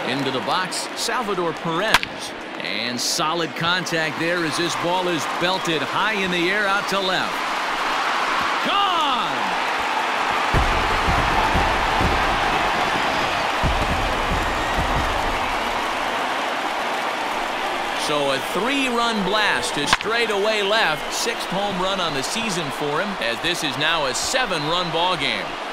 Into the box, Salvador Perez. And solid contact there as this ball is belted high in the air out to left. Gone! So a 3-run blast to straightaway left. 6th home run on the season for him, as this is now a 7-run ball game.